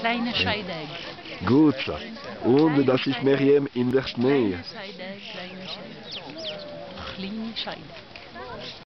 Kleine Scheidegg. Gut so. Und das ist Miriam in der Schnee. Kleine Scheidegg, kleine Scheidegg. Kleine Scheidegg.